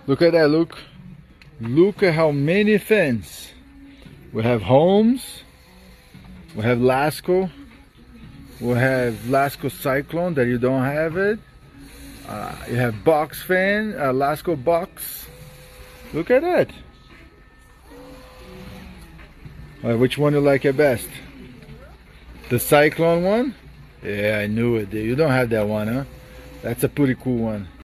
Look at that, look. Look at how many fins. We have Holmes. We have Lasco. We have Lasco Cyclone that you don't have it. You have box fin, Lasco box. Look at that. Which one you like it best? The Cyclone one? Yeah, I knew it. You don't have that one, huh? That's a pretty cool one.